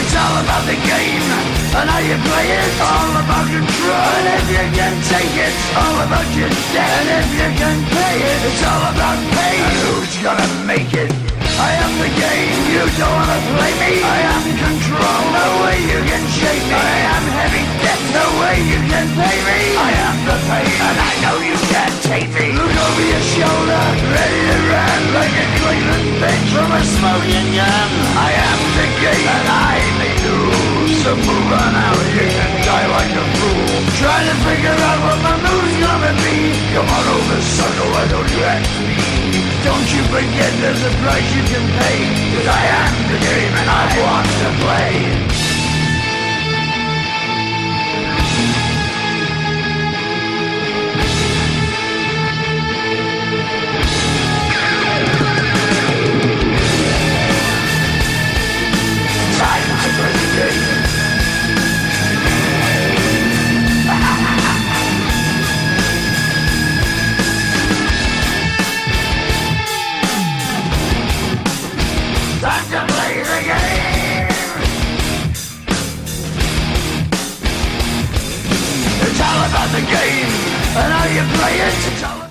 It's all about the game, and how you play it. It's all about control, and if you can take it. It's all about your debt, and if you can pay it. It's all about pain, and who's gonna make it? I am the game, you don't wanna play me. I am control, no way you can shake me. I am heavy debt, no way you can pay me. I am the pain, and I know you can't take me. Look over your shoulder, ready to run like a Cleveland bitch from a smoking gun. I am the game, and I may lose. So move on out, you can die like a fool. Trying to figure out what my move's gonna be. Come on over, sucker, why don't you ask me? Don't you forget there's a price you can pay. Cause I am the game and I want to play. Time to play the game. Time to play the game. It's all about the game and how you play it. It's all